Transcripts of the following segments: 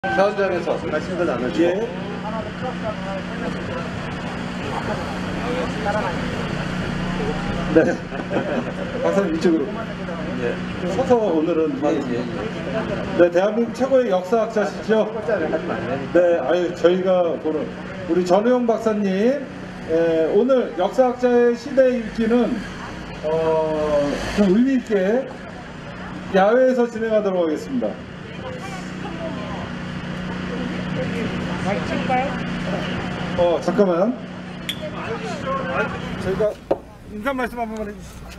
사원장에서 말씀 거 나누시고. 예. 네. 박사님 이쪽으로. 예. 서서 오늘은 네, 대한민국 최고의 역사학자시죠? 네, 아유 저희가 보는 우리 전우용 박사님 오늘 역사학자의 시대 읽기는 좀 의미 있게 야외에서 진행하도록 하겠습니다. 잠깐만. 저희가 인사 말씀 한 번만 해주시죠.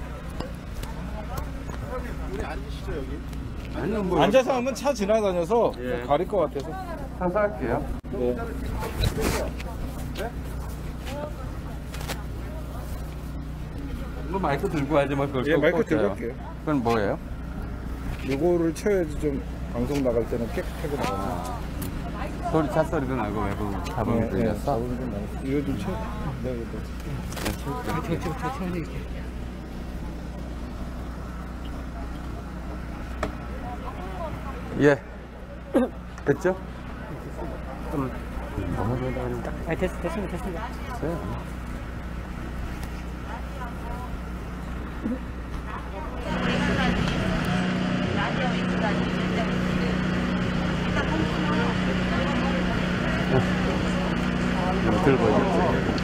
우리 앉으시죠 여기. 아니요, 뭐 앉아서 하면 차 지나다녀서 가릴 것 같아서. 사서 할게요. 네. 뭐 마이크 들고 하지만 그걸 예, 꼭 마이크 들고 꽂아요. 할게요. 그건 뭐예요? 요거를 쳐야지 좀 방송 나갈 때는 깨끗하게 나가요. 소리 차 소리도 나고 외부 잡음이 들렸어. 잡음이 좀 나고. 이거 좀 쳐. 내가 이거. 천천히 이렇게. 예. 됐죠? 됐습니다. 네. 들고 있겠지.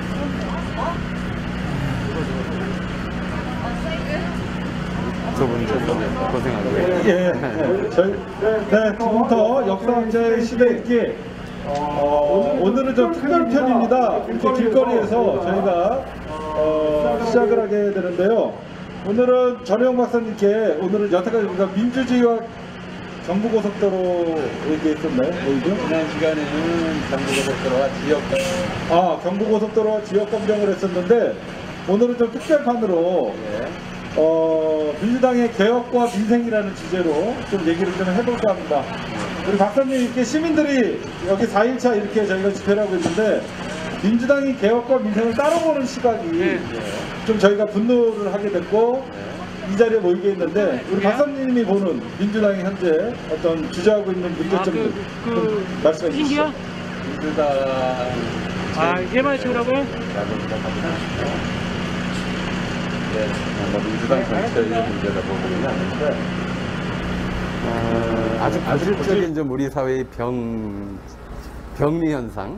저분이 고생하고. 예. 저희 지금부터 역사학자의 시대 읽기. 오늘은 좀 특별 편입니다. 이렇게 길거리에서 저희가 시작을 하게 되는데요. 오늘은 전우용 박사님께 오늘은 여태까지 우리가 민주주의와 경부고속도로 얘기했었나요? 지난 시간에는 경부고속도로와 지역 경부고속도로와 지역검정을 했었는데 오늘은 좀 특별판으로 민주당의 개혁과 민생이라는 주제로 좀 얘기를 좀 해볼까 합니다. 우리 박사님 이렇게 시민들이 여기 4일차 이렇게 저희가 집회를 하고 있는데 민주당이 개혁과 민생을 따로 보는 시각이 좀 저희가 분노를 하게 됐고 이 자리에 모이게 있는데 우리 박사님이 보는 민주당이 현재 어떤 주저하고 있는 문제점들 좀 말씀해 주시죠. 민주당 이게만 치우라고요? 민주당 전체의 문제다 보고는 아닌데 아주 본질적인 좀 우리 사회의 병리 현상.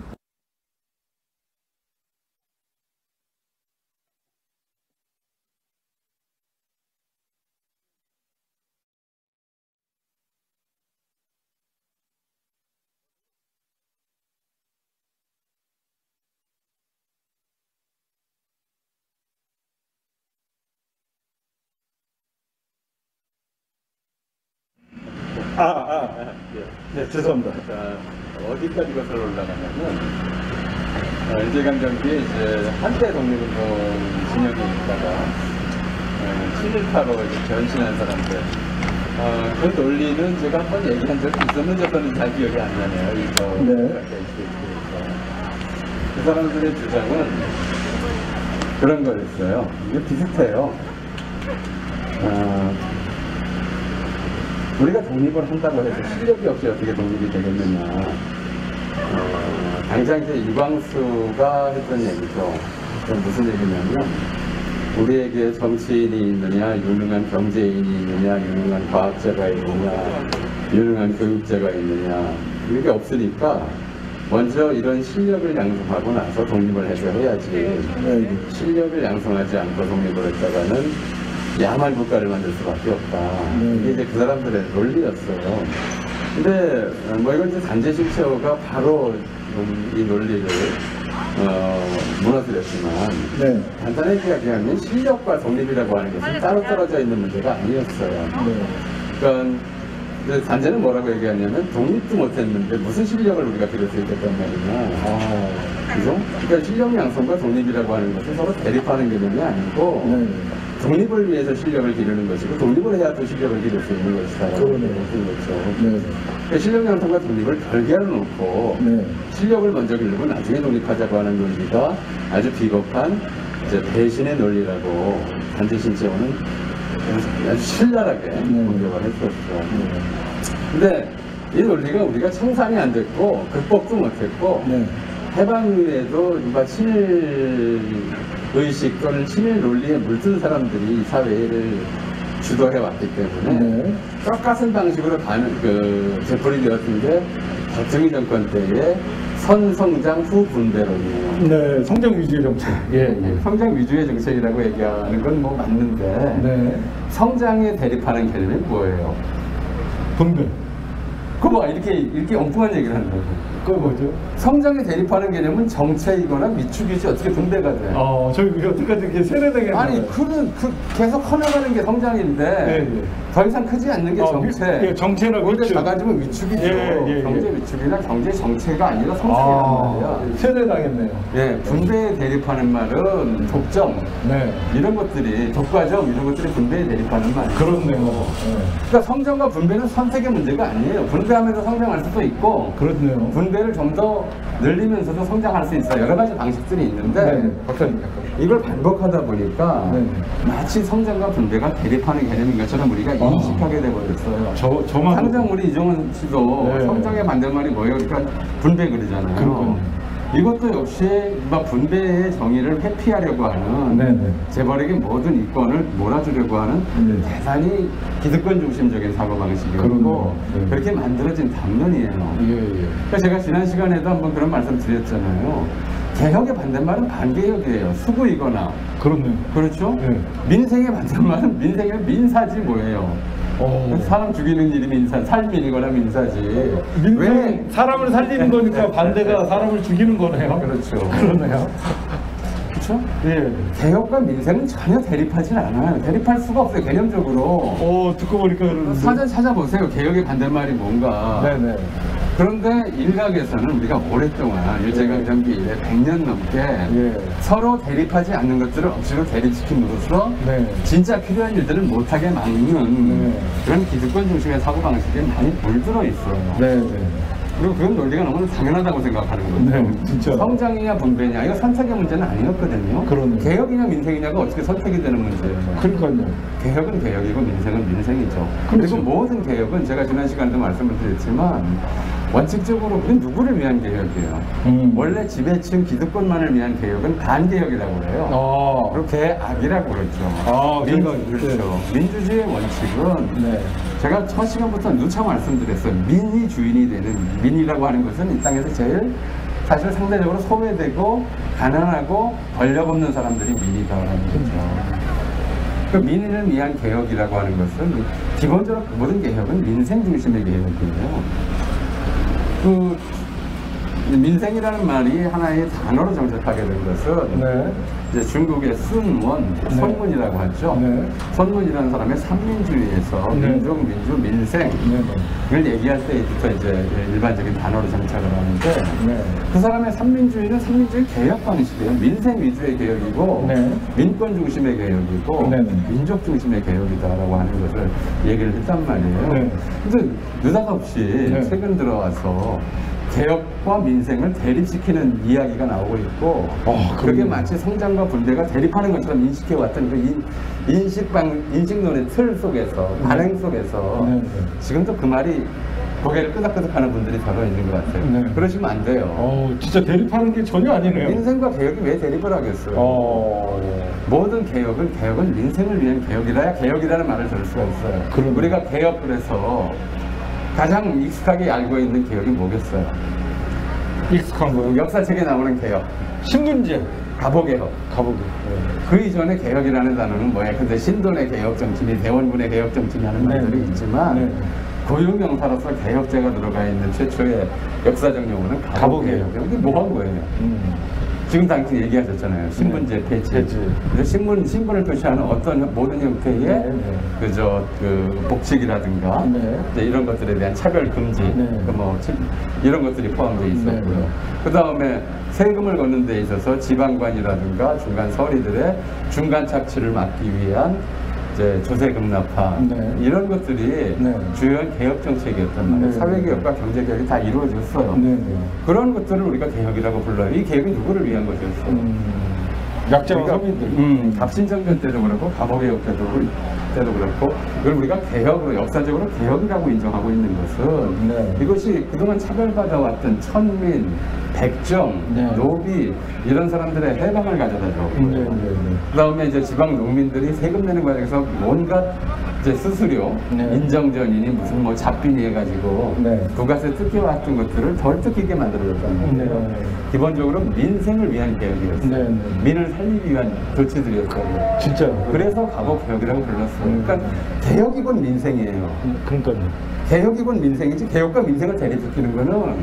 네, 죄송합니다. 자, 어디까지 거슬러 올라가냐면 일제강점기에 이제 한때 독립운동 진영에 있다가 친일파로 이제 변신한 사람들 그 논리는 제가 한번 얘기한 적이 있었는지 저는 잘 기억이 안 나네요. 그 사람들의 주장은 그런 거였어요. 이게 비슷해요. 우리가 독립을 한다고 해서 실력이 없이 어떻게 독립이 되겠느냐. 당장 이제 이광수가 했던 얘기죠. 무슨 얘기냐면, 우리에게 정치인이 있느냐, 유능한 경제인이 있느냐, 유능한 과학자가 있느냐, 유능한 교육자가 있느냐, 이게 없으니까, 먼저 이런 실력을 양성하고 나서 독립을 해서 해야지. 실력을 양성하지 않고 독립을 했다가는 야만 국가를 만들 수밖에 없다. 이게 이제 그 사람들의 논리였어요. 근데 이건 이제 단재실체호가 바로 이 논리를 무너뜨렸지만 간단하게 이야기하면 실력과 독립이라고 하는 것은 따로 떨어져 있는 문제가 아니었어요. 그러니까 단재는 뭐라고 얘기하냐면 독립도 못했는데 무슨 실력을 우리가 기를 수 있겠단 말이냐. 그죠? 그러니까 실력 양성과 독립이라고 하는 것은 서로 대립하는 개념이 아니고 독립을 위해서 실력을 기르는 것이고 독립을 해야 또 실력을 기를 수 있는 것이다. 그러니까 실력 양성과 독립을 별개로 놓고 실력을 먼저 기르고 나중에 독립하자고 하는 논리가 아주 비겁한 이제 배신의 논리라고 단재신체호는 아주 신랄하게 공격을 했었죠. 근데 이 논리가 우리가 청산이 안 됐고 극복도 못했고 네. 해방 이후에도 누가 친일 의식 또는 친일 논리에 물든 사람들이 이 사회를 주도해 왔기 때문에 네. 똑같은 방식으로 재풀이 되었던 게 박정희 정권 때의 선성장 후 분배론이에요. 네, 성장 위주의 정책. 예, 성장 위주의 정책이라고 얘기하는 건 뭐 맞는데 네. 성장에 대립하는 개념이 뭐예요? 분배. 그거 봐, 이렇게 엉뚱한 얘기를 하는 거죠. 그거 뭐죠? 성장에 대립하는 개념은 정체이거나 위축이지 어떻게 분배가 돼? 저희 여태까지 이렇게 세뇌되게 아니, 계속 커나가는 게 성장인데 네. 더 이상 크지 않는 게 정체. 예, 정체나 오히려 위축. 작아지면 위축이죠. 예. 경제 위축이나 경제 정체가 아니라 성장이란 말이야. 세뇌당했네요. 예, 분배에 대립하는 말은 독점 네. 이런 것들이 독과점 이런 것들이 분배에 대립하는 말이에요. 그렇네요. 그러니까 성장과 분배는 선택의 문제가 아니에요. 분배하면서 성장할 수도 있고 그렇네요. 분배를 좀 더 늘리면서도 성장할 수 있어요. 여러 가지 방식들이 있는데 박사님. 이걸 반복하다 보니까 네. 마치 성장과 분배가 대립하는 개념인 것처럼 우리가 인식하게 돼버렸어요. 저만 당장 우리 이종원 씨도 네. 성장의 반대말이 뭐예요? 그러니까 분배 그러잖아요. 그렇군요. 이것도 역시 막 분배의 정의를 회피하려고 하는 네네. 재벌에게 모든 이권을 몰아주려고 하는 네. 대단히 기득권 중심적인 사고방식이었고 그렇네요. 네. 그렇게 만들어진 당론이에요. 예. 그러니까 제가 지난 시간에도 한번 그런 말씀 드렸잖아요. 개혁의 반대말은 반개혁이에요. 수구이거나. 그렇네요. 그렇죠? 네. 민생의 반대말은 민사지 뭐예요. 사람 죽이는 일이 살민이거나 민사지. 왜 사람을 살리는 거니까 반대가 사람을 죽이는 거네요. 그렇죠. 그러네요. 그렇죠? 예. 개혁과 민생은 전혀 대립하진 않아요. 대립할 수가 없어요. 개념적으로. 듣고 보니까 그러는데. 사전 찾아보세요. 개혁의 반대말이 뭔가. 네네. 그런데 일각에서는 우리가 오랫동안 일제강점기 이래 100년 넘게 예. 서로 대립하지 않는 것들을 억지로 대립시킴으로써 네. 진짜 필요한 일들을 못하게 막는 네. 그런 기득권 중심의 사고방식이 많이 물들어 있어요. 네네. 그리고 그건 논리가 너무 당연하다고 생각하는 거죠. 네, 진짜. 성장이냐 분배냐 이거 선택의 문제는 아니었거든요. 그러네요. 개혁이냐 민생이냐가 어떻게 선택이 되는 문제예요. 그러니까요. 개혁은 개혁이고 민생은 민생이죠. 그렇죠. 그리고 모든 개혁은 제가 지난 시간에도 말씀을 드렸지만 원칙적으로 우린 누구를 위한 개혁이에요. 원래 지배층 기득권만을 위한 개혁은 반개혁이라고 그래요. 그리고 개악이라고 그러죠. 그렇죠. 민주주의의 원칙은 네. 제가 첫 시간부터 누차 말씀드렸어요. 민이 주인이 되는, 민이라고 하는 것은 이 땅에서 제일 사실 상대적으로 소외되고 가난하고 권력 없는 사람들이 민이다라는 거죠. 그 민을 위한 개혁이라고 하는 것은 기본적으로 모든 개혁은 민생 중심의 개혁이에요. 민생이라는 말이 하나의 단어로 정착하게 된 것은 네. 이제 중국의 순원, 네. 선문이라고 하죠. 네. 선문이라는 사람의 삼민주의에서 네. 민족, 민주, 민생을 얘기할 때부터 이제 일반적인 단어로 정착을 하는데 네. 그 사람의 삼민주의는 삼민주의 개혁 방식이에요. 민생 위주의 개혁이고 네. 민권 중심의 개혁이고 네. 민족 중심의 개혁이다라고 하는 것을 얘기를 했단 말이에요. 네. 근데 느닷없이 네. 최근 들어와서 개혁과 민생을 대립시키는 이야기가 나오고 있고 그렇게 그러네요. 마치 성장과 분배가 대립하는 것처럼 인식해왔던 그 인식론의 틀 속에서 반행 속에서 네. 지금도 그 말이 고개를 끄덕끄덕하는 분들이 저러 있는 것 같아요. 네. 그러시면 안 돼요. 진짜 대립하는 게 전혀 아니네요. 민생과 개혁이 왜 대립을 하겠어요? 모든 개혁은 민생을 위한 개혁이라야 개혁이라는 말을 들을 수가 있어요. 그러네. 우리가 개혁을 해서 가장 익숙하게 알고 있는 개혁이 뭐겠어요? 익숙한 거요. 역사책에 나오는 개혁, 신문제. 가보개혁. 가보게. 그 이전에 개혁이라는 단어는 뭐예요? 근데 신돈의 개혁 정신이 대원군의 개혁 정신이 하는 네. 말들이 있지만 네. 고유명사로서 개혁제가 들어가 있는 최초의 역사적 용어는 가보개혁. 이게 뭐 한 거예요? 지금 당시 얘기하셨잖아요. 신문제 폐지. 그래서 신문을 표시하는 어떤 모든 형태의 그 복직이라든가 이제 이런 것들에 대한 차별 금지, 이런 것들이 포함되어 있었고요. 그 다음에 세금을 걷는 데 있어서 지방관이라든가 중간 서리들의 중간 착취를 막기 위한 이제 조세금납화 이런 것들이 주요한 개혁 정책이었단 말이에요. 사회개혁과 경제개혁이 다 이루어졌어요. 그런 것들을 우리가 개혁이라고 불러요. 이 개혁이 누구를 위한 것이었어요? 약자와 서민들. 갑신정변 때도 그렇고 감옥개혁 때도 때도 그렇고 이걸 우리가 개혁으로 역사적으로 개혁이라고 인정하고 있는 것은 네. 이것이 그동안 차별받아왔던 천민, 백정, 네. 노비 이런 사람들의 해방을 가져다 줬고요. 네. 그다음에 이제 지방 농민들이 세금 내는 과정에서 온갖 이제 수수료, 네. 인정전이니 무슨 뭐 잡빈이 해가지고 네. 부가세 뜯겨왔던 것들을 덜 뜯기게 만들어줬다는 거예요. 네. 기본적으로 민생을 위한 개혁이었어요. 네, 네. 민을 살리기 위한 조치들이었어요. 진짜. 그래서 갑오 개혁이라고 불렀어요. 그러니까 개혁이곤 민생이에요. 그러니까요. 개혁이곤 민생이지 개혁과 민생을 대립시키는 거는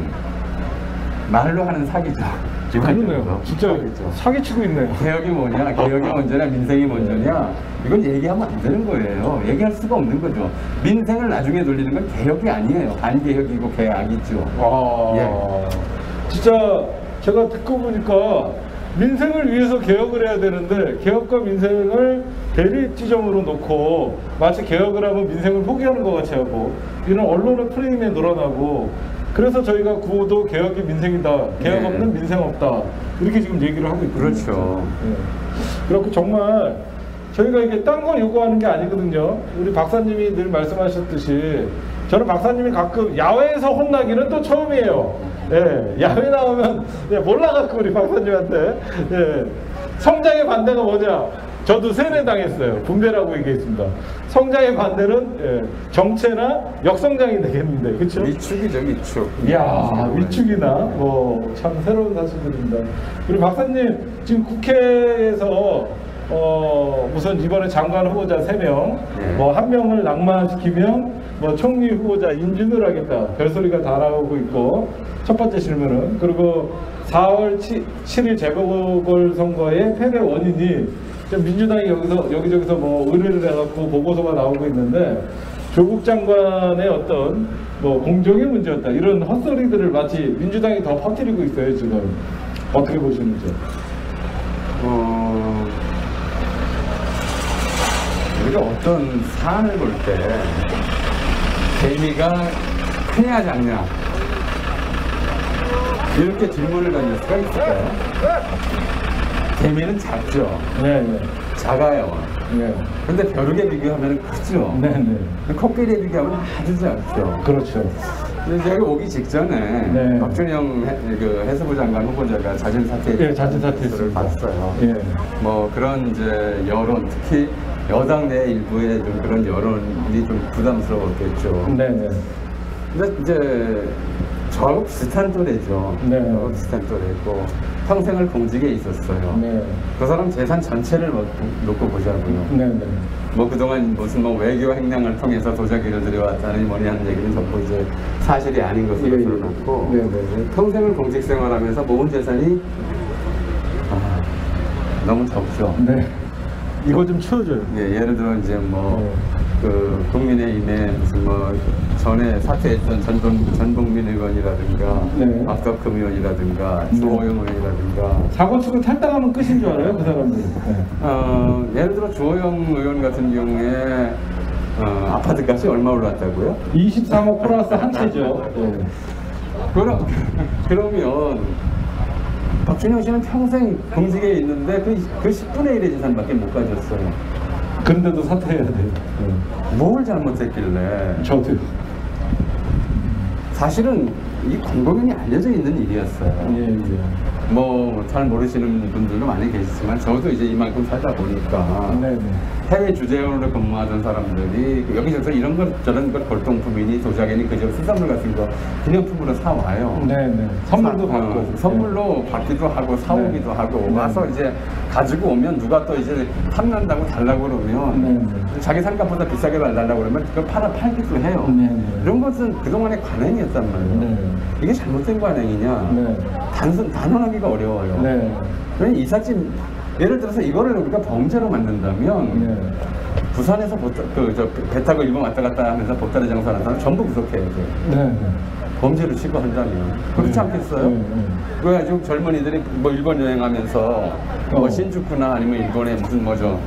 말로 하는 사기죠. 그러네요. 진짜 사기죠. 사기치고 있네요. 개혁이 뭐냐, 개혁이 먼저냐, 민생이 먼저냐, 이건 얘기하면 안 되는 거예요. 얘기할 수가 없는 거죠. 민생을 나중에 돌리는 건 개혁이 아니에요. 반개혁이고 개혁이죠. 아, 예. 진짜 제가 듣고 보니까 민생을 위해서 개혁을 해야 되는데 개혁과 민생을 대립 지점으로 놓고 마치 개혁을 하면 민생을 포기하는 것 같이 하고 이런 언론의 프레임에 놀아나고 그래서 저희가 구호도 개혁이 민생이다. 개혁 네. 없는 민생 없다. 이렇게 지금 얘기를 하고 있거든요. 그렇죠. 예. 그렇고 정말 저희가 이게 딴 거 요구하는 게 아니거든요. 우리 박사님이 늘 말씀하셨듯이 저는 박사님이 가끔 야외에서 혼나기는 또 처음이에요. 예, 야외 나오면 예, 몰라갖고 우리 박사님한테 예, 성장의 반대가 뭐냐? 저도 세뇌당했어요. 분배라고 얘기했습니다. 성장의 반대는 예, 정체나 역성장이 되겠는데, 그렇죠? 위축이죠, 위축. 이야, 위축이나 뭐 참 새로운 사실들입니다. 우리 박사님 지금 국회에서 우선 이번에 장관 후보자 3명, 네. 뭐 1명을 낙마시키면 뭐 총리 후보자 인준을 하겠다. 별소리가 다 나오고 있고 첫 번째 질문은 그리고 4월 7일 재보궐선거의 패배 원인이 민주당이 여기저기서 뭐 의뢰를 해갖고 보고서가 나오고 있는데 조국 장관의 어떤 뭐 공정의 문제였다 이런 헛소리들을 마치 민주당이 더 퍼뜨리고 있어요 지금. 어떻게 보시는지? 우리가 어떤 사안을 볼 때 재미가 크냐 작냐 이렇게 질문을 던질 수가 있을까요? 재미는 작죠. 네, 네. 작아요. 네. 근데 벼룩에 비교하면 크죠. 네, 네. 코끼리에 비교하면 아주 작죠. 그렇죠. 근데 제가 오기 직전에 네. 박준영 해수부 장관 후보자가 자진 사퇴 예, 자진 사퇴했습니다. 봤어요. 예. 뭐 그런 이제 여론, 특히 여당 내 일부의 좀 그런 여론이 좀 부담스러웠겠죠. 네, 네. 근데 이제 저하고 비슷한 또래죠. 네. 저하고 비슷한 또래고 평생을 공직에 있었어요. 네. 그 사람 재산 전체를 놓고 보자고요. 네, 네. 뭐 그동안 무슨 뭐 외교 행량을 통해서 도자기를 들여왔다는 뭐니 하는 얘기는 전부 이제 사실이 아닌 것으로 예, 예. 드러났고 네, 네. 평생을 공직 생활하면서 모은 재산이 너무 적죠. 네. 이거 좀 치워줘요. 예, 예를 들어 이제 뭐 네. 그 국민의힘에 무슨 뭐 전에 사퇴했던 전동민 의원이라든가 네. 박덕흠 의원이라든가 네. 주호영 의원이라든가 사고 치고 탈당하면 끝인 줄 알아요 그 사람들이. 네. 예를 들어 주호영 의원 같은 경우에 아파트값이 얼마 올랐다고요? 23억 플러스 한 채죠. 네. 그러면 박준영 씨는 평생 공직에 있는데 그 10분의 1의 재산밖에 못 가졌어요. 그런데도 사퇴해야 돼요. 뭘 잘못했길래? 저도요. 사실은 이 공공연히 알려져 있는 일이었어요. 예, 예. 뭐 잘 모르시는 분들도 많이 계시지만 저도 이제 이만큼 살다 보니까 네, 네. 해외 주재원으로 근무하던 사람들이 여기저기서 이런 것 저런 것 골동품이니 도자기니 그저 수산물 같은 거 기념품으로 사 와요. 네, 네. 선물도 받고. 선물로 받기도 하고 사오기도 네. 하고 네. 와서 이제 가지고 오면 누가 또 이제 탐난다고 달라고 그러면 네, 네. 자기 상값보다 비싸게 달라고 그러면 그걸 팔기도 해요. 네, 네. 이런 것은 그동안의 관행이었단 말이에요. 네. 이게 잘못된 관행이냐? 네. 단언하기가 어려워요. 네. 그러니 이삿짐 예를 들어서 이거를 우리가 범죄로 만든다면 네. 부산에서 배 타고 일본 왔다 갔다 하면서 보따리 장사하는 사람 전부 구속해야 돼요. 네. 네. 범죄를 시도한다면 그렇지 않겠어요? 네, 네. 그래가지고 젊은이들이 뭐 일본 여행하면서 뭐 어. 신주쿠나 아니면 일본에 무슨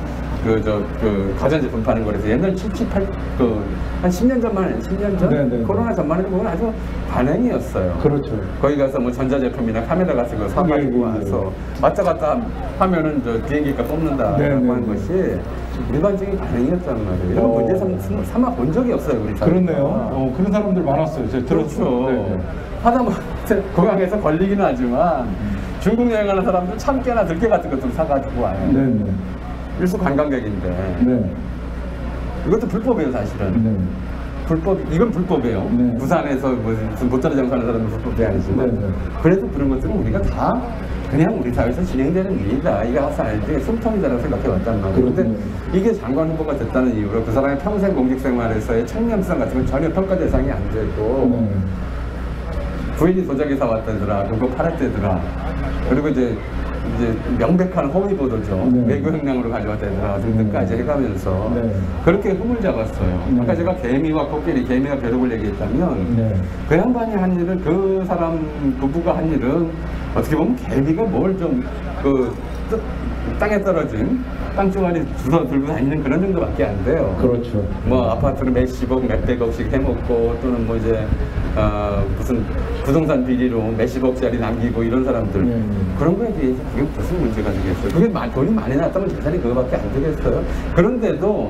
가전제품 파는 거라서 옛날 78, 한 10년 전만, 10년 전? 네, 네, 네. 코로나 전만 해도 그건 아주 관행이었어요. 그렇죠. 거기 가서 뭐 전자제품이나 카메라 같은 거 사가지고 예, 예, 와서 왔다 갔다 하면은 비행기값 뽑는다라고 네, 네, 하는 네. 것이 일반적인 반응이었단 말이에요. 이런 문제 삼아 본 적이 없어요, 우리 사회가. 그렇네요. 그런 사람들 많았어요. 제가 들었죠. 그렇죠. 네. 하다못해 공항에서 걸리기는 하지만 중국 여행하는 사람들 참깨나 들깨 같은 것도 사가지고 와요. 네네. 일수 관광객인데 네. 이것도 불법이에요, 사실은. 네. 이건 불법이에요. 네. 부산에서 무슨 모짜리 장사하는 사람은 불법이 아니지만 네, 네. 그래도 그런 것들은 우리가 다 그냥 우리 사회에서 진행되는 일이다. 이게 항상 알지 숨통이다라고 생각해 왔단 말이에요. 그런데 그렇군요. 이게 장관 후보가 됐다는 이유로 그 사람의 평생 공직 생활에서의 청렴성 같은 건 전혀 평가 대상이 안 되고 네. 부인이 도자기 사왔다더라, 그거 팔았다더라. 그리고 이제 명백한 허위 보도죠. 네. 외교 행랑으로 가져왔다더라 등등까지 해가면서 네. 그렇게 흐물 잡았어요. 네. 아까 제가 개미와 코끼리, 개미와 벼룩을 얘기했다면 네. 그 양반이 한 일은, 그 사람 부부가 한 일은 어떻게 보면 개미가 뭘 좀 땅에 떨어진 땅종아리 주워 들고 다니는 그런 정도밖에 안 돼요. 그렇죠. 뭐 아파트를 몇십억, 몇백억씩 해먹고 또는 뭐 이제 무슨 부동산 비리로 몇십억짜리 남기고 이런 사람들 네, 네. 그런 거에 대해서 그게 무슨 문제가 되겠어요? 그게 돈이 많이 났다면 재산이 그거밖에 안 되겠어요? 그런데도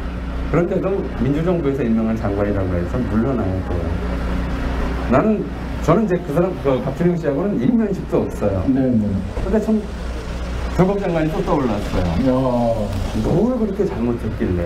민주정부에서 임명한 장관이라고 해서 물러나야 돼요. 저는 이제 그 사람, 박준영 씨하고는 일면식도 없어요. 네네. 근데 참 조국 장관이 또 떠올랐어요. 야. 뭘 그렇게 잘못했길래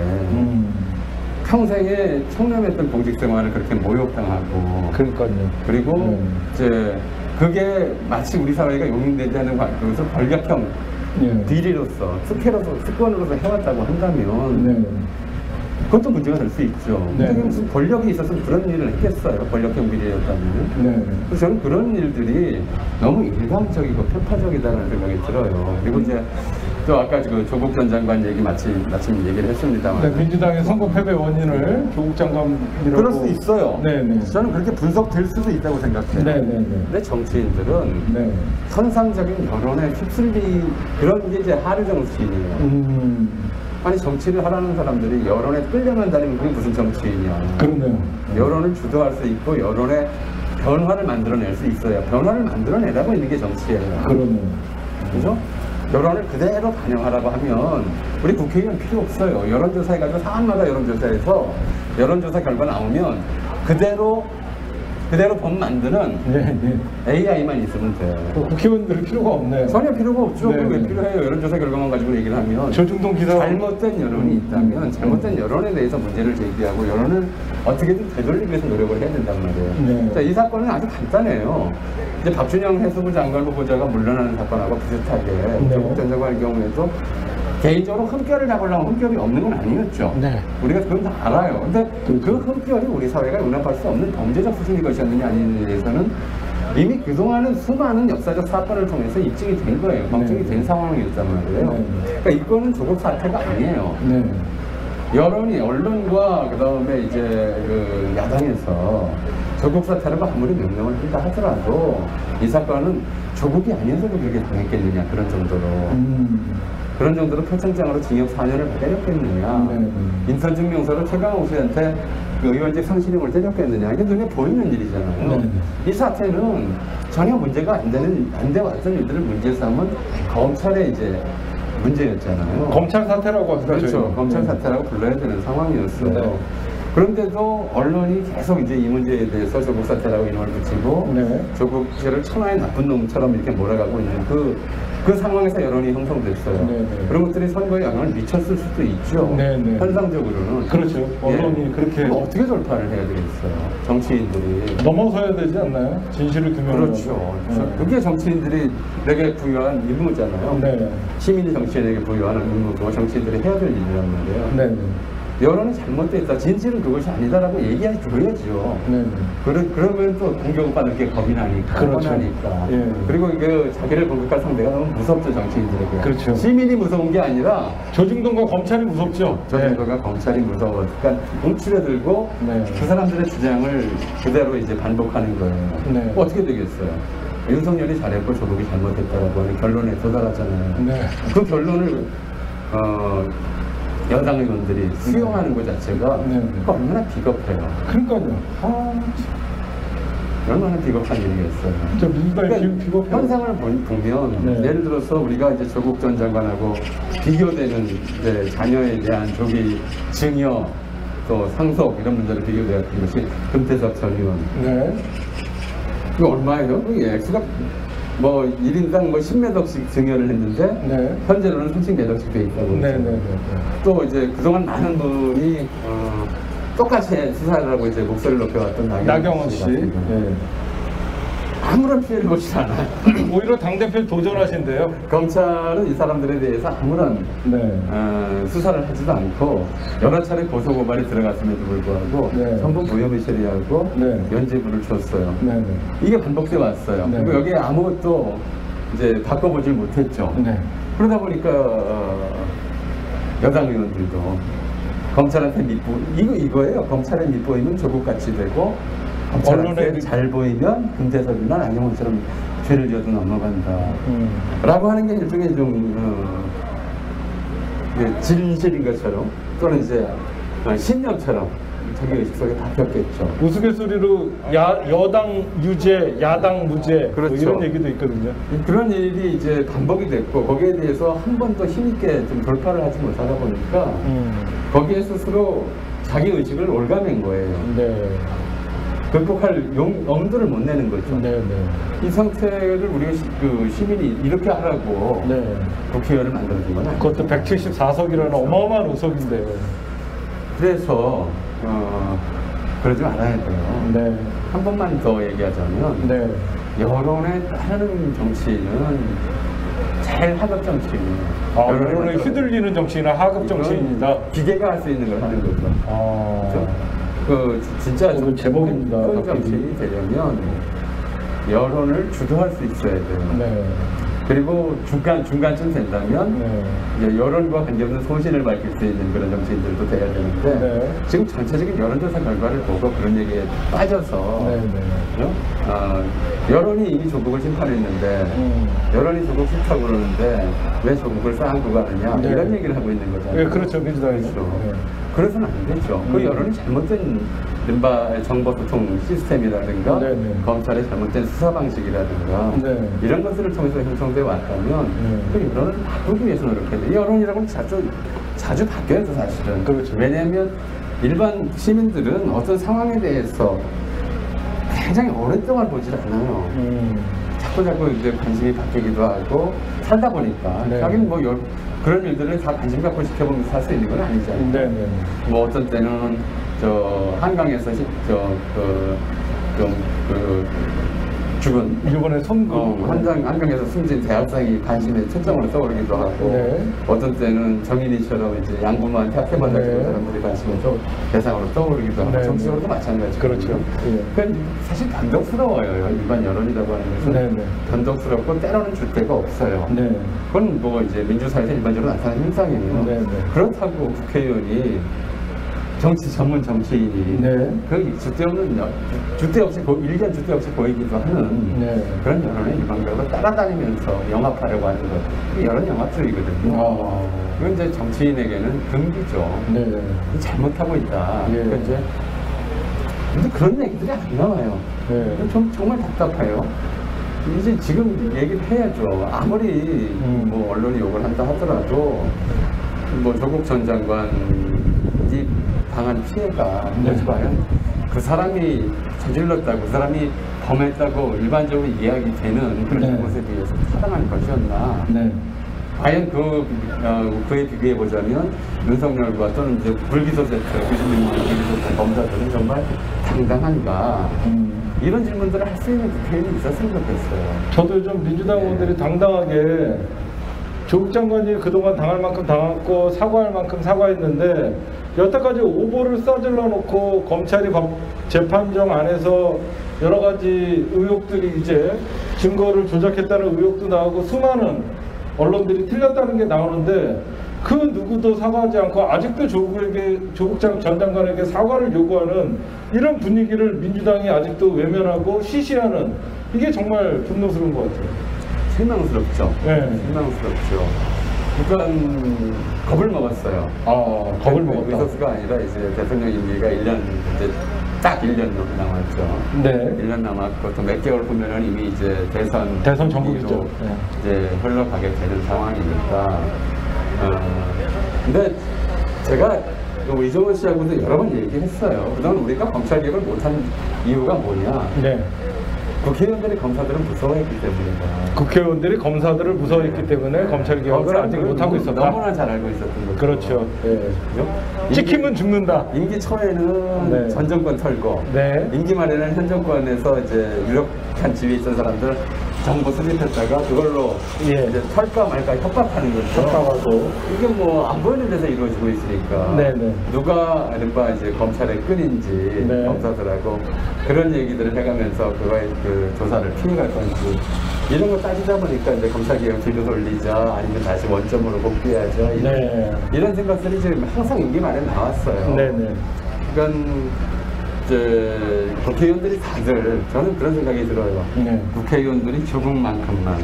평생에 청렴했던 공직 생활을 그렇게 모욕당하고 그러니까요. 그리고 네. 이제 그게 마치 우리 사회가 용인되지 않는 것을 벌격형 네. 비리로서 습관으로서 해왔다고 한다면 네. 그것도 문제가 될 수 있죠. 네. 근데 무슨 권력이 있어서 그런 일을 했겠어요. 권력형 비리였다면. 네. 그래서 저는 그런 일들이 너무 일방적이고 편파적이다라는 생각이 들어요. 그리고 이제 또 아까 그 조국 전 장관 얘기 마침 얘기를 했습니다만. 네, 민주당의 선거 패배 원인을 조국 장관이라고. 그럴 수 있어요. 네네. 저는 그렇게 분석될 수도 있다고 생각해요. 네네네. 근데 정치인들은 네. 선상적인 여론에 휩쓸리 그런 게 이제 하류 정치인이에요. 아니 정치를 하라는 사람들이 여론에 끌려만 다니면 그게 무슨 정치인이야. 그렇네요. 여론을 주도할 수 있고 여론의 변화를 만들어낼 수 있어야 변화를 만들어내라고 있는 게 정치예요. 그러네요. 그죠? 여론을 그대로 반영하라고 하면 우리 국회의원 필요 없어요. 여론조사 해가지고 사안마다 여론조사에서 여론조사 결과 나오면 그대로 법 만드는 네, 네. AI만 있으면 돼요. 국회의원들 필요가 없네요. 전혀 필요가 없죠. 네. 왜 필요해요? 여론조사 결과만 가지고 얘기를 하면 조중동 기사 잘못된 여론이 있다면 잘못된 여론에 대해서 문제를 제기하고 여론을 어떻게든 되돌리기 위해서 노력을 해야 된단 말이에요. 네. 자, 이 사건은 아주 간단해요. 이제 박준영 해수부 장관 후보자가 물러나는 사건하고 비슷하게 네. 조국 전 장관의 경우에도 개인적으로 흠결을 잡으려면 흠결이 없는 건 아니었죠. 네. 우리가 그건 다 알아요. 근데 그렇죠. 그 흠결이 우리 사회가 용납할 수 없는 범죄적 수준의 것이었느냐 아니냐에 대해서는 이미 그동안은 수많은 역사적 사건을 통해서 입증이 된 거예요. 검증이 네. 된 상황이었단 말이에요. 네. 그러니까 이거는 조국 사태가 아니에요. 네. 여론이 언론과 그다음에 이제 그 야당에서 조국 사태라고 아무리 명령을 한다 하더라도 이 사건은 조국이 아니어서도 그렇게 당했겠느냐 그런 정도로 그런 정도로 표창장으로 징역 4년을 때렸겠느냐 인선증명서를 최강욱 씨한테 그 의원직 상실형을 때렸겠느냐 이게 눈에 보이는 일이잖아요. 네. 이 사태는 전혀 문제가 안 돼 왔던 일들을 문제 삼은 검찰의 이제 문제였잖아요. 검찰 사태라고 하죠. 그렇죠. 검찰 사태라고 불러야 되는 상황이었어요. 네. 그런데도 언론이 계속 이제 이 문제에 대해서 조국 사태라고 이름을 붙이고 네. 조국 씨를 천하의 나쁜 놈처럼 이렇게 몰아가고 있는 그 상황에서 여론이 형성됐어요. 네, 네. 그런 것들이 선거에 영향을 미쳤을 수도 있죠. 네, 네. 현상적으로는. 그렇죠. 언론이 그렇게 그럼 어떻게 돌파를 해야 되겠어요? 정치인들이. 넘어서야 되지 않나요? 진실을 규명하고. 그렇죠. 그게 정치인들이 내게 부여한 임무잖아요. 네. 시민이 정치인에게 부여하는 임무고 정치인들이 해야 될 일이란 말이에요. 네. 네. 여론이 잘못됐다. 진실은 그것이 아니다라고 얘기해 줘야죠. 네. 그러면 또 공격받을 게 겁이 나니까. 그렇죠. 뻔하니까. 예. 그리고 그 자기를 공격할 상대가 너무 무섭죠, 정치인들에게. 그렇죠. 시민이 무서운 게 아니라 조중동과 검찰이 무섭죠. 저 정도가 검찰이 무서워. 그러니까 움츠려들고 네. 그 사람들의 주장을 그대로 이제 반복하는 거예요. 네. 어떻게 되겠어요? 윤석열이 잘했고 조국이 잘못했다라고 하는 결론에 도달하잖아요. 네. 그 결론을 여당 의원들이 수용하는 것 자체가 네. 얼마나 비겁해요. 그러니까요. 아, 얼마나 비겁한 일이겠어요. 저 민주당이 그러니까 비겁해요. 현상을 보면 네. 예를 들어서 우리가 이제 조국 전 장관하고 비교되는 이제 자녀에 대한 조기 증여 또 상속 이런 문제를 비교되었던 것이 금태섭 전 의원. 네. 그 얼마예요? 그 액수가 뭐 1인당 뭐 10몇 억씩 증여를 했는데 네. 현재로는 30몇 억씩 돼 있다고. 네네네. 또 이제 그동안 많은 분이 똑같이 수사를 하고 이제 목소리를 높여왔던 나경원 씨. 네. 아무런 피해를 보지 않아요. 오히려 당대표 도전하신대요. 검찰은 이 사람들에 대해서 아무런 네. 수사를 하지도 않고 여러 차례 고소고발이 들어갔음에도 불구하고 네. 전부 무혐의 처리하고 네. 면죄부를 줬어요. 네네. 이게 반복돼 왔어요. 네. 그리고 여기에 아무것도 이제 바꿔보질 못했죠. 네. 그러다 보니까 여당 의원들도 검찰한테 이거예요. 검찰에 밑보이면 조국같이 되고 검찰한테 언론에 잘 보이면 금태섭이나 나경원처럼 죄를 지어도 넘어간다. 라고 하는 게 일종의 좀 진실인 것처럼 또는 이제 신념처럼 자기 의식 속에 박혔겠죠. 우스갯소리로 여당 유죄, 야당 무죄 그렇죠. 뭐 이런 얘기도 있거든요. 그런 일이 이제 반복이 됐고 거기에 대해서 한 번 더 힘있게 좀 돌파를 하지 못하다 보니까 거기에 스스로 자기 의식을 올가맨 거예요. 네. 극복할 엄두를 못 내는 거죠. 네네. 이 상태를 우리가 시민이 이렇게 하라고 네. 국회의원을 만들어준 건 아니에요. 그것도 174석이라는 어마어마한 의석인데요. 그래서 그러지 말아야 돼요. 네. 한 번만 더 얘기하자면 네. 여론에 따르는 정치인은 제일 하급 정치인이에요. 여론을 휘둘리는 정치인은 하급 정치인이다. 기계가 할 수 있는 걸 하는 거죠. 그렇죠? 진짜 오늘 제목입니다. 큰 정치인이 되려면 여론을 주도할 수 있어야 돼요. 네. 그리고 중간쯤 된다면 네. 이제 여론과 관계없는 소신을 밝힐 수 있는 그런 정치인들도 돼야 되는데 네. 지금 전체적인 여론조사 결과를 보고 그런 얘기에 빠져서 네. 네. 여론이 이미 조국을 심판했는데 여론이 조국 싫다고 그러는데 왜 조국을 쌓고 가느냐 네. 이런 얘기를 하고 있는 거잖아요. 네, 그렇죠. 민주당이죠. 그렇죠. 네. 그래서는 안 되죠. 그 여론이 잘못된 정보소통 시스템이라든가 네, 네. 검찰의 잘못된 수사 방식이라든가 네. 이런 것들을 통해서 형성되어 왔다면 네. 그 여론을 바꾸기 위해서 노력해야 돼요. 여론이라고는 자주 바뀌어요, 사실은. 그렇죠. 왜냐하면 일반 시민들은 어떤 상황에 대해서 굉장히 오랫동안 보질 않아요. 자꾸 이제 관심이 바뀌기도 하고 살다 보니까 네. 자기는 뭐 그런 일들을 다 관심 갖고 지켜보면서 살 수 있는 건 아니잖아요. 네. 네. 뭐 어떤 때는 한강에서 죽은 이번에 선거 한강에서 숨진 대학생이 관심의 초점으로 떠오르기도 하고 네. 어떤 때는 정인이처럼 이제 양부모한테 학교받아주고 네. 사람들이 관심의 대상으로 떠오르기도 하고 네. 정치적으로도 마찬가지죠. 그렇죠. 예. 그러니까 사실 변덕스러워요. 일반 여론이라고 하는 것은 네, 네. 변덕스럽고 때로는 줄 데가 없어요. 네. 그건 뭐 이제 민주사회에서 일반적으로 나타나는 현상이에요. 네, 네. 그렇다고 국회의원이 전문 정치인이 네. 그 주대 없이 일견 주대 없이 보이기도 하는 네. 그런 여론의 일방적으로 따라다니면서 영합하려고 하는 것. 그게 여론 영합주의거든요. 그건 이제 정치인에게는 금기죠. 네. 잘못하고 있다. 예. 그러니까 이제 근데 그런 얘기들이 안 나와요. 네. 정말 답답해요. 이제 지금 얘기를 해야죠. 아무리 뭐 언론이 욕을 한다 하더라도 뭐 조국 전 장관이 당한 피해가 뭐지 과연 그 사람이 저질렀다고 그 사람이 범했다고 일반적으로 이야기되는 그런 네. 것에 비해서 타당한 것이었나? 네. 과연 그에 비교해 보자면 윤석열과 또는 이제 불기소 세트, 96년 불기소 검사들은 정말 당당한가? 이런 질문들을 할 수 있는 국회의원이 있었으면 좋겠어요. 저도 요즘 민주당 의원들이 당당하게 조국 장관이 그동안 당할 만큼 당했고 사과할 만큼 사과했는데 여태까지 오보를 싸질러 놓고 검찰이 재판정 안에서 여러 가지 의혹들이 이제 증거를 조작했다는 의혹도 나오고 수많은 언론들이 틀렸다는 게 나오는데 그 누구도 사과하지 않고 아직도 조국 전 장관에게 사과를 요구하는 이런 분위기를 민주당이 아직도 외면하고 시시하는 이게 정말 분노스러운 것 같아요. 실망스럽죠. 네. 실망스럽죠. 그러니까 겁을 먹었어요. 겁을 먹었다. 의석수가 아니라 이제 대통령 임기가 1년 이제 딱 1년 남았죠. 네. 1년 남았고 또 몇 개월 후면은 이미 이제 대선 전국이죠. 네. 이제 흘러가게 되는 상황이니까. 근데 제가 이종원 씨하고도 여러 번 얘기했어요. 그동안 우리가 검찰개혁을 못한 이유가 뭐냐? 네. 국회의원들이 검사들을 무서워했기 때문이다. 국회의원들이 검사들을 무서워했기 때문에 검찰 개혁을 아직 못하고 있었다. 너무나 잘 알고 있었던 거죠. 그렇죠. 네. 그죠? 찍히면 죽는다. 임기 초에는 네. 전 정권 털고 네. 임기 말에는 현 정권에서 이제 유력한 지위에 있던 사람들 정보 수집했다가 그걸로 예. 이제 털까 말까 협박하는 거죠. 협박하고. 이게 뭐 안 보이는 데서 이루어지고 있으니까 네네. 누가 이른바 이제 검찰의 끈인지 네. 검사들하고 그런 얘기들을 해가면서 그거의 그 조사를 피해갈 건지 이런 거 따지다 보니까 이제 검찰개혁 뒤로 돌리자 아니면 다시 원점으로 복귀하자 이런 생각들이 지금 항상 임기 말에 나왔어요. 네네. 그러니까 이제 국회의원들이 다들 저는 그런 생각이 들어요. 네. 국회의원들이 조국만큼만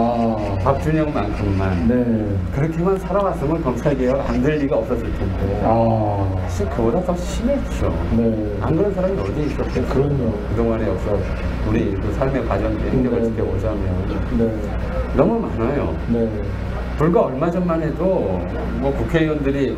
박준영만큼만 네. 그렇게만 살아왔으면 검찰개혁 안 될 리가 없었을 텐데 사실 그보다 더 심했죠. 네. 안 그런 사람이 어디 있었겠어요. 그럼요. 그동안의 역사 우리 그 삶의 과정 행적을 네. 지켜보자면 네. 너무 많아요. 네. 불과 얼마 전만 해도 뭐 국회의원들이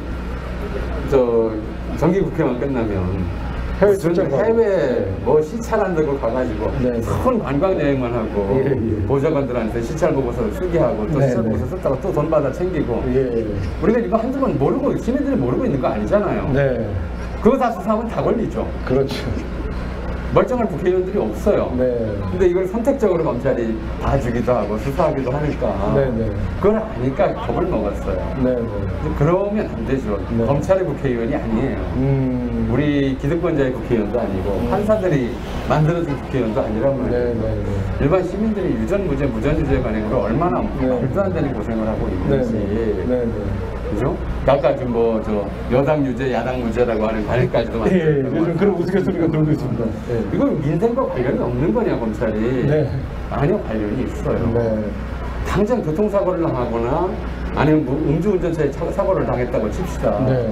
저 정기 국회만 끝나면 해외 출장 가고. 해외 뭐 시찰한 데고 가가지고 네. 큰 관광 여행만 하고 예, 예. 보좌관들한테 시찰 보고서를 쓰게 하고 또 네, 시찰 네. 보고서 썼다가 또 돈 받아 챙기고 예. 우리가 이거 한두 번 모르고 시민들이 모르고 있는 거 아니잖아요. 네. 그거 다 수사하면 다 걸리죠. 그렇죠. 멀쩡한 국회의원들이 없어요. 네. 근데 이걸 선택적으로 검찰이 봐주기도 하고 수사하기도 하니까 네네. 그걸 아니까 겁을 먹었어요. 네네. 그러면 안 되죠. 네. 검찰의 국회의원이 아니에요. 우리 기득권자의 국회의원도 아니고 판사들이 만들어준 국회의원도 아니란 말이에요. 네네네. 일반 시민들이 유전무죄, 무전유죄 관행으로 얼마나 네. 말도 안 되는 고생을 하고 있는지 네네. 그죠? 아까 뭐 저 여당 유죄, 야당 무죄라고 하는 관행까지도 예, 만들었던 요즘 그런 우스갯소리가 돌고 있습니다. 예. 이거 민생과 관련이 없는 거냐 검찰이? 네. 아니요, 관련이 있어요. 네. 당장 교통사고를 당하거나 아니면 뭐 음주운전차에 사고를 당했다고 칩시다. 네.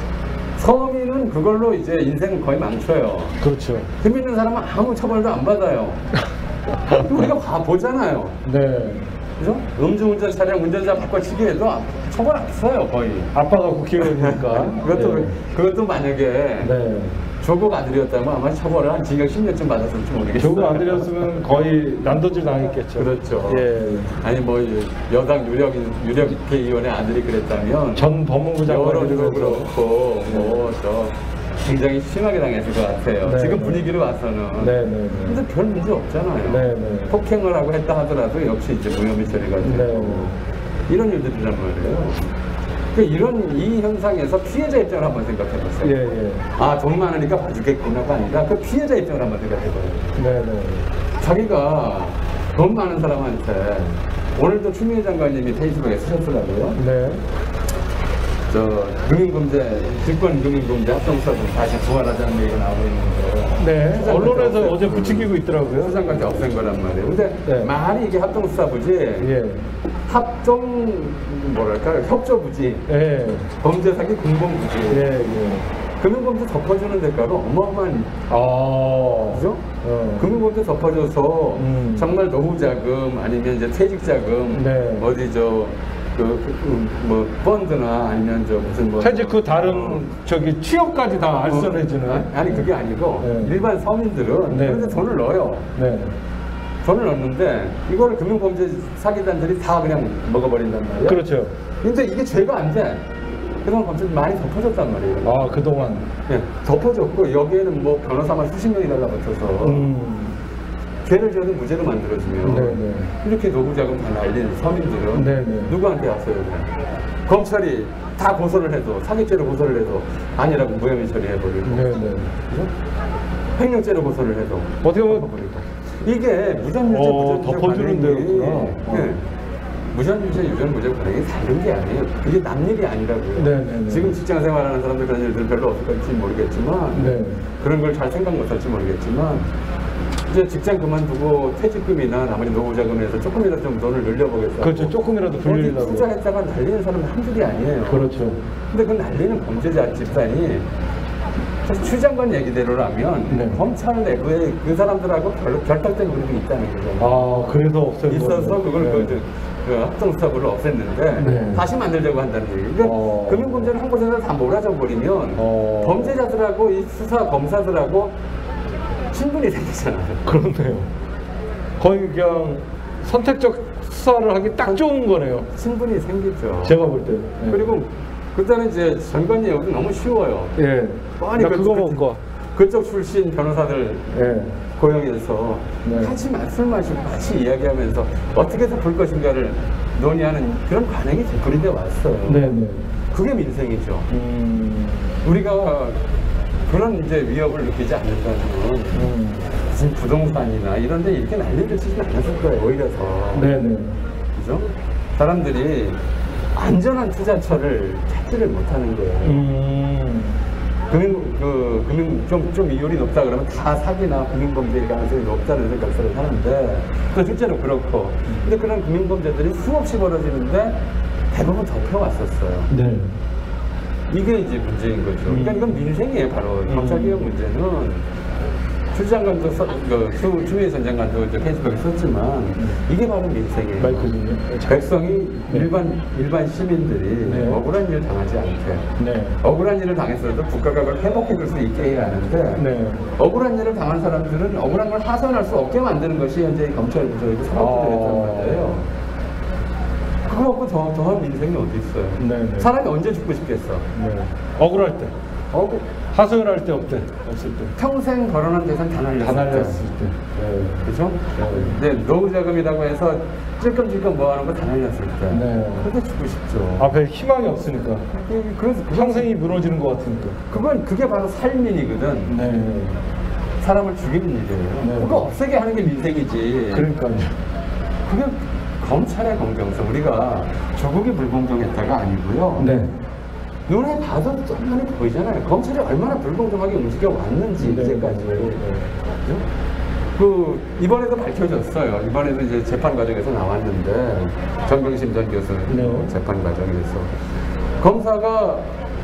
서민은 그걸로 이제 인생 거의 망쳐요. 그렇죠. 힘 있는 사람은 아무 처벌도 안 받아요. 우리가 보잖아요. 네. 그죠? 음주운전 차량 운전자 바꿔치기 해도 처벌 안 써요, 거의. 아빠가 국회의원이니까. 그것도 만약에 네. 조국 아들이었다면 아마 처벌을 한 징역 10년쯤 받았을지 모르겠어요. 조국 아들이었으면 거의 난도질 당했겠죠. 그렇죠. 예. 아니 뭐 여당 유력회의원의 아들이 그랬다면 전 법무부 장관이 여론도 그렇고 뭐 저 굉장히 심하게 당했을 것 같아요. 네. 지금 분위기로 봐서는. 네네. 근데 별 문제 없잖아요. 네네. 폭행을 하고 했다 하더라도 역시 이제 무혐의 처리가 되고 네. 이런 일들이란 말이에요. 이 현상에서 피해자 입장을 한번 생각해 보세요. 예. 아, 돈 많으니까 봐주겠구나가 아니라 그 피해자 입장을 한번 생각해 봐요. 네네. 자기가 돈 많은 사람한테 오늘도 추미애 장관님이 페이스북에 쓰셨더라고요. 네. 저 금융범죄, 직권 금융범죄 합동사건 다시 부활하자는 얘기가 나오고 있는데 네. 언론에서 어제 부추기고 있더라고요. 수장관이 없앤 거란 말이에요. 근데 네. 말이 이게 합동수사부지 예. 합동 뭐랄까 협조부지 예. 범죄사기 공범부지 예. 금융범죄 덮어주는 대가로 어마어마한 그죠? 금융범죄 덮어줘서 정말 노후자금 아니면 이제 퇴직자금 네. 어디 뭐 펀드나 아니면 무슨 뭐 퇴직 후 다른 취업까지 다 알선해주는. 아니 그게 아니고 네. 일반 서민들은 네. 그런데 돈을 넣어요. 네. 돈을 넣는데 이거를 금융범죄 사기단들이 다 그냥 먹어버린단 말이에요. 그렇죠. 근데 이게 죄가 안 돼. 그동안 검찰이 많이 덮어줬단 말이에요. 아, 그동안. 네, 덮어줬고 여기에는 뭐 변호사만 수십 명이 달라붙어서 죄를 지어도 무죄로 만들어주면 네네. 이렇게 노후자금 다 날린 서민들은 네네. 누구한테 왔어요? 검찰이 다 고소를 해도 사기죄로 고소를 해도 아니라고 무혐의 처리해버리고 네네. 그죠? 횡령죄로 고소를 해도 어떻게 보면 덮어버리고 이게 무전유죄 무전유죄 덮어주는 데였구나. 네. 무전유죄 유전무죄 관행이 다른 게 아니에요. 그게 남 일이 아니라고요. 네네네. 지금 직장 생활하는 사람들 그런 일들 별로 없을지 모르겠지만 네. 그런 걸 잘 생각 못할지 모르겠지만 이제 직장 그만두고 퇴직금이나 나머지 노후자금에서 조금이라도 좀 돈을 늘려보겠다고. 그렇죠. 조금이라도 불리려고. 어디 투자했다가 날리는 사람은 한둘이 아니에요. 그렇죠. 근데 그 날리는 범죄자 집단이 사실 추 장관 얘기대로라면 네. 검찰 내부에 그 사람들하고 결탁된 그룹이 있다는 거죠. 아, 그래서 없앤 있어서 거예요? 그걸 네. 그 합동수사부를 없앴는데 네. 다시 만들려고 한다는 얘기예요. 그러니까 금융범죄를 한 곳에서 다 몰아져 버리면 범죄자들하고 이 수사 검사들하고 친분이 생기잖아요. 그렇네요. 거의 그냥 선택적 수사를 하기 딱 좋은 거네요. 친분이 생기죠. 제가 볼 때. 네. 그리고 그때는 이제 전관이 여기 너무 쉬워요. 예. 뻔히 나 그거 본 거. 그쪽 출신 변호사들 예. 고용해서 네. 같이 술 마시고 같이 이야기하면서 어떻게 해서 불 것인가를 논의하는 그런 관행이 그린데 왔어요. 네네. 그게 민생이죠. 우리가 그런 이제 위협을 느끼지 않는다면 무슨 부동산이나 이런 데 이렇게 난리를 치지 않았을 거예요. 오히려 더. 네네. 그죠? 사람들이 안전한 투자처를 찾지를 못하는 거예요. 좀 이율이 높다 그러면 다 사기나 금융범죄일 가능성이 높다는 생각을 하는데 또 실제로 그렇고 근데 그런 금융범죄들이 수없이 벌어지는데 대부분 덮여왔었어요. 네. 이게 이제 문제인 거죠. 그러니까 이건 민생이에요. 바로 검찰개혁 문제는 추 장관도 추미애 전 장관도 이제 페이스북에 썼지만 이게 바로 민생이에요. 마이크군요. 백성이 네. 일반 시민들이 네. 억울한 일 당하지 않게 네. 억울한 일을 당했어도 국가가 그걸 회복해 줄 수 있게 해야 하는데 네. 억울한 일을 당한 사람들은 억울한 걸 하소연할 수 없게 만드는 것이 현재 검찰 구조이고 사법부였단 말이에요. 그거 갖고 더한 민생이 어디 있어요? 네. 네. 사람이 언제 죽고 싶겠어? 네. 억울할 때. 하소연할 때 없을 때. 평생 벌어놓은 재산 다 날렸을 때. 네. 그죠? 네. 노후자금이라고 해서 찔끔찔끔 모아놓은 거 다 날렸을 때. 네. 그게 죽고 싶죠. 앞에 희망이 없으니까. 그래서 평생이 무너지는 것 같으니까. 그게 바로 살민이거든. 네. 사람을 죽이는 일이에요. 네. 그거 없애게 하는 게 민생이지. 그러니까요. 그게 검찰의 공정성. 우리가 조국이 불공정했다가 아니고요. 네. 눈에 봐도 뻔히 보이잖아요. 검찰이 얼마나 불공정하게 움직여 왔는지 네. 이제까지. 이번에도 밝혀졌어요. 이번에도 이제 재판 과정에서 나왔는데 정경심 전 교수 네. 재판 과정에서 검사가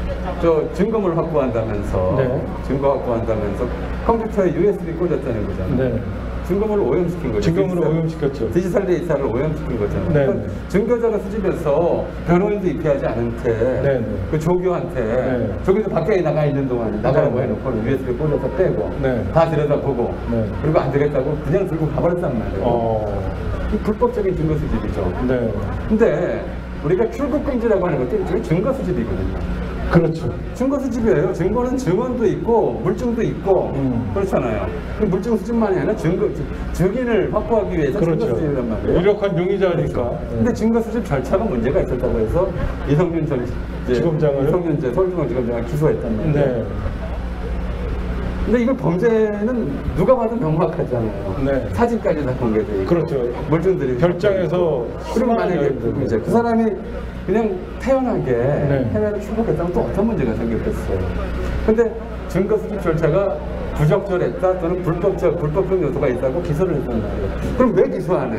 증거물 확보한다면서 증거 확보한다면서 컴퓨터에 USB 꽂았다는 거잖아요. 네. 증거물을 오염시킨 거죠. 증거물을 오염시켰죠. 디지털 데이터를 오염시킨 거잖아요. 네. 그러니까 증거자료 수집해서 변호인도 입회하지 않은 채 네. 그 조교한테 네. 조교도 밖에 나가 있는 동안에 나가라고 네. 해놓고 USB 꽂아서 빼고 네. 다 들여다보고 네. 그리고 안 되겠다고 그냥 들고 가버렸단 말이에요. 이 불법적인 증거 수집이죠. 네. 근데 우리가 출국 금지라고 하는 것도 일종의 증거 수집이거든요. 그렇죠. 증거 수집이에요. 증거는 증언도 있고 물증도 있고 그렇잖아요. 그 물증 수집만이 아니라 증인을 확보하기 위해서 그렇죠. 증거 수집이란 말이에요. 유력한 용의자니까. 그렇죠. 근데 증거 수집 절차가 문제가 있었다고 해서 이성균 서울중앙지검장을 기소했단 말이에요. 네. 근데 이거 범죄는 누가 봐도 명확하잖아요. 네. 사진까지 다 공개돼 있고. 그렇죠. 물증들이 별장에서 그리고 만약에 이제 그 사람이 그냥 태연하게 네. 해외를 출국했다면 또 어떤 문제가 생겼겠어요. 근데 증거 수집 절차가 부적절했다 또는 불법적 요소가 있다고 기소를 했단 말이에요. 그럼 왜 기소 안 해?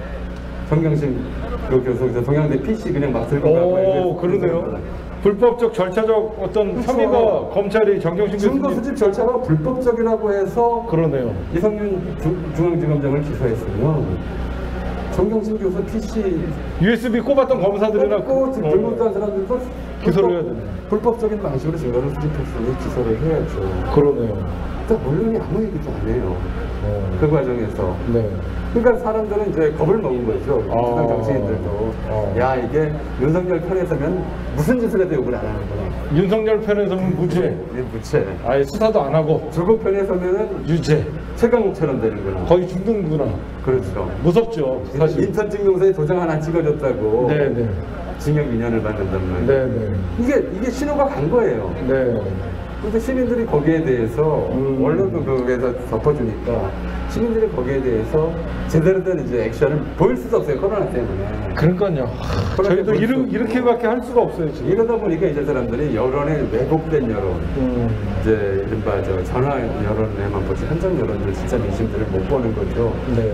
정경심 교수 동양대 PC 그냥 막 들고 가고. 그러네요. 불법적 절차적 어떤 그렇죠. 혐의가 검찰이 정경심 증거 교수님 수집 절차가 불법적이라고 해서 그러네요. 이성윤 중앙지검장을 기소했으면 정경심 교수 PC USB 꼽았던 검사들이나 들고 있던 사람들도 기소를 해야 되네. 불법적인 방식으로 증거를 수집했으니 기소를 해야죠. 그러네요. 일단 언론이 아무 얘기도 안 해요. 그 과정에서. 네. 그러니까 사람들은 이제 겁을 먹은 거죠. 민주당 정치인들도. 야, 이게 윤석열 편에 서면 무슨 짓을 해도 욕을 안 하는구나. 윤석열 편에서는 무죄. 무죄. 아예 수사도 안 하고. 조국 편에 서면은 유죄. 최강욱처럼 되는구나. 거의 죽는구나. 그렇죠. 무섭죠. 사실. 인턴 증명서에 도장 하나 찍어줬다고. 네네. 징역 2년을 받는단 말이에요. 네네. 이게 신호가 간 거예요. 네. 근데 시민들이 거기에 대해서 언론도 그에서 덮어주니까 시민들이 거기에 대해서 제대로 된 이제 액션을 보일 수도 없어요. 코로나 때문에. 그러니까요. 저희도 이렇게밖에 할 수가 없어요 지금. 이러다 보니까 이제 사람들이 여론에 왜곡된 여론, 이제 이른바 전화 여론에만 보지 현장 여론들 진짜 민심들을 못 보는 거죠. 네.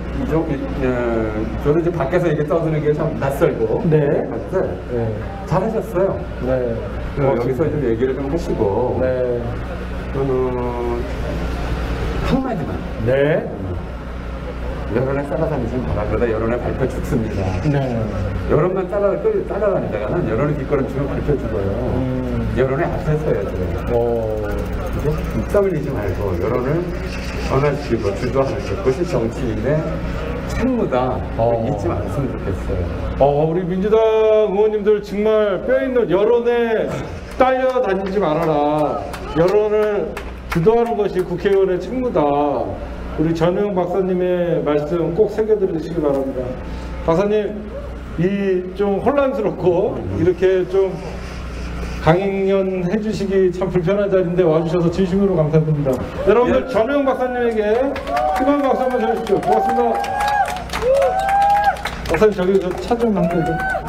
그러니까 저는 이제 밖에서 이렇게 떠드는 게 참 낯설고. 네. 네. 잘하셨어요. 네. 여기서 좀 얘기를 좀 하시고. 네. 한마디만. 네. 여론에 따라다니지 마라. 그러다 여론에 발표 죽습니다. 네. 여론만 따라다니다가는 여론의 뒷걸음치면 발표 죽어요. 여론에 앞서서야 돼요. 그죠? 입장을 잃지 말고 여론을 변화시키고 주도하는 것. 그것이 정치인의 책무다. 잊지 말았으면 좋겠어요. 우리 민주당 의원님들 정말 뼈있는 여론에 딸려다니지 말아라. 여론을 주도하는 것이 국회의원의 책무다. 우리 전우영 박사님의 말씀 꼭 새겨드리시기 바랍니다. 박사님, 이 좀 혼란스럽고 이렇게 좀 강연해 주시기 참 불편한 자리인데 와주셔서 진심으로 감사드립니다. 여러분들 전우영 박사님에게 뜨거운 박수 한번 쳐주십시오. 고맙습니다. 박사님 저기 저 차 좀 만들죠.